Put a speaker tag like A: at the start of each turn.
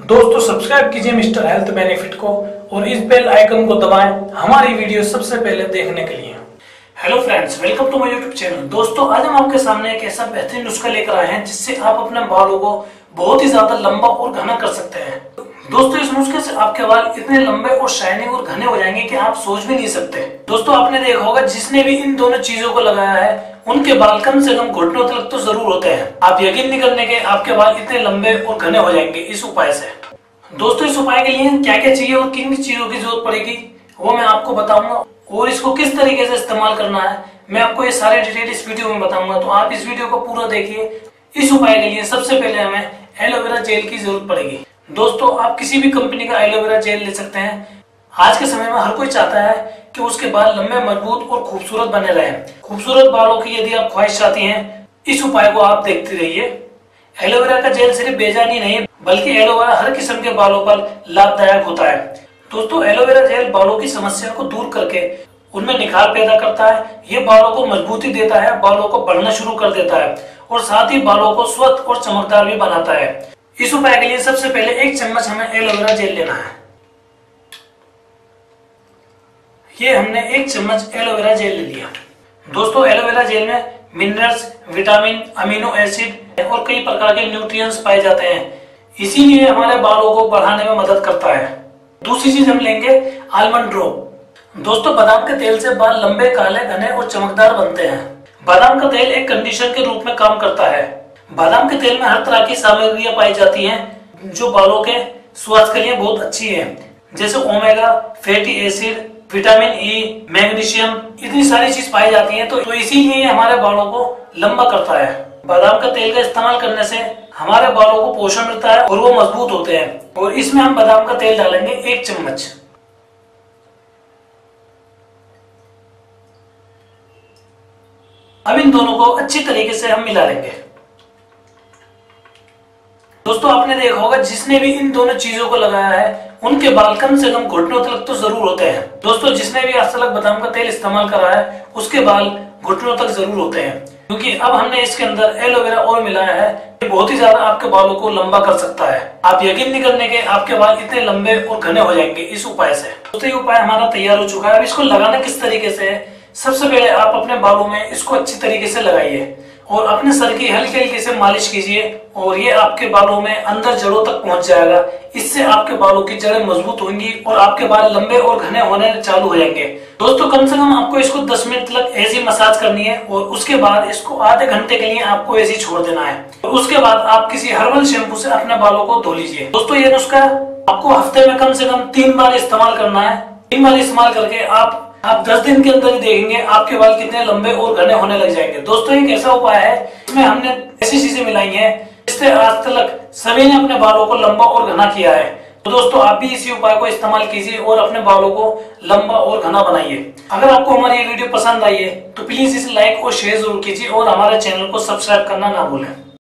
A: दोस्तों सब्सक्राइब कीजिए mister health benefit को और इस बेल आइकन को दबाएं हमारी वीडियो सबसे पहले देखने के लिए। Hello friends, welcome to my YouTube channel. दोस्तों आज हम आपके सामने एक ऐसा बेहतरीन नुस्खा लेकर आए हैं जिससे आप अपने बालों को बहुत ही ज्यादा लंबा और घना कर सकते हैं। दोस्तों इस नुस्खे से आपके बाल इतने लंबे और शाइनिंग और घने हो जाएंगे कि आप सोच भी नहीं सकते। दोस्तों आपने देखा होगा जिसने भी इन दोनों चीजों को लगाया है उनके बाल कम से कम घुटनों तक तो जरूर होते हैं। आप यकीन नहीं करने के आपके बाल इतने लंबे और घने हो जाएंगे इस उपाय से। दोस्तों इस उपाय के लिए क्या क्या चाहिए और किन चीजों की जरूरत पड़ेगी वो मैं आपको बताऊंगा और इसको किस तरीके से इस्तेमाल करना है मैं आपको ये सारे डिटेल इस वीडियो में बताऊंगा। तो आप इस वीडियो को पूरा देखिए। इस उपाय के लिए सबसे पहले हमें एलोवेरा जेल की जरूरत पड़ेगी। दोस्तों आप किसी भी कंपनी का एलोवेरा जेल ले सकते हैं। आज के समय में हर कोई चाहता है कि उसके बाल लंबे, मजबूत और खूबसूरत बने रहें। खूबसूरत बालों की यदि आप ख्वाहिश चाहती हैं, इस उपाय को आप देखते रहिए। एलोवेरा का जेल सिर्फ बेजान ही नहीं बल्कि एलोवेरा हर किस्म के बालों पर लाभदायक होता है। दोस्तों एलोवेरा जेल बालों की समस्या को दूर करके उनमें निखार पैदा करता है। ये बालों को मजबूती देता है, बालों को बढ़ना शुरू कर देता है और साथ ही बालों को स्वस्थ और चमकदार भी बनाता है। इस उपाय के लिए सबसे पहले 1 चम्मच हमें एलोवेरा जेल लेना है। ये हमने 1 चम्मच एलोवेरा जेल ले लिया। दोस्तों एलोवेरा जेल में मिनरल्स, विटामिन, अमीनो एसिड और कई प्रकार के न्यूट्रिएंट्स पाए जाते हैं, इसीलिए हमारे बालों को बढ़ाने में मदद करता है। दूसरी चीज हम लेंगे आलमंड ड्रॉप। दोस्तों बादाम के तेल से बाल लंबे, काले, घने और चमकदार बनते हैं। बादाम का तेल एक कंडीशनर के रूप में काम करता है। बादाम के तेल में हर तरह की सामग्रियां पाई जाती हैं जो बालों के स्वास्थ्य के लिए बहुत अच्छी है, जैसे omega fatty acid, vitamin E, magnesium, इतनी सारी चीज पाई जाती हैं। तो इसीलिए हमारे बालों को लंबा करता है। बादाम का तेल का इस्तेमाल करने से हमारे बालों को पोषण मिलता है और वो मजबूत होते हैं। और इसमें हम बादाम का तेल डालेंगे 1 चम्मच। अब इन दोनों को अच्छी तरीके से हम मिला लेंगे। दोस्तों आपने देखा होगा जिसने भी इन दोनों चीजों को लगाया है उनके बाल कम से कम घुटनों तक तो जरूर होते हैं। दोस्तों जिसने भी आज तक बादाम का तेल इस्तेमाल करा है उसके बाल घुटनों तक जरूर होते हैं, क्योंकि अब हमने इसके अंदर एलोवेरा ऑयल मिलाया है। ये बहुत ही ज्यादा आपके बालों को लंबा कर सकता है। आप यकीन नहीं करने के आपके बाल इतने लंबे और घने हो जाएंगे इस उपाय से। दोस्तों ये उपाय हमारा तैयार हो चुका है। अब इसको लगाना किस तरीके से है, सबसे पहले आप अपने बालों में इसको अच्छी तरीके से लगाइए और अपने सर की हल्की हल्की से मालिश कीजिए और ये आपके बालों में अंदर जड़ों तक पहुंच जाएगा। इससे आपके बालों की जड़ें मजबूत होंगी और आपके बाल लंबे और घने होने चालू हो जाएंगे। दोस्तों कम से कम आपको इसको 10 मिनट तक ऐसी मसाज करनी है और उसके बाद इसको आधे घंटे के लिए आपको ऐसे छोड़ देना है। और उसके बाद आप किसी हर्बल शैम्पू से अपने बालों को धो लीजिए। दोस्तों ये नुस्खा आपको हफ्ते में कम से कम 3 बार इस्तेमाल करना है। 3 बार इस्तेमाल करके आप 10 दिन के अंदर ही देखेंगे आपके बाल कितने लंबे और घने होने लग जाएंगे। दोस्तों एक ऐसा उपाय है इसमें हमने ऐसी चीजें मिलाई हैं जिससे आज तक सभी ने अपने बालों को लंबा और घना किया है। तो दोस्तों आप भी इसी उपाय को इस्तेमाल कीजिए और अपने बालों को लंबा और घना बनाइए। अगर आपको हमारी ये वीडियो पसंद आई है तो प्लीज इसे लाइक और शेयर जरूर कीजिए और हमारे चैनल को सब्सक्राइब करना ना भूलें।